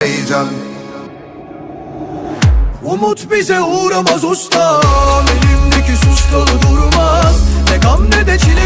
heyecan. Umut bize uğramaz ustam, elimdeki sustalı durmaz. Ne gam ne de çile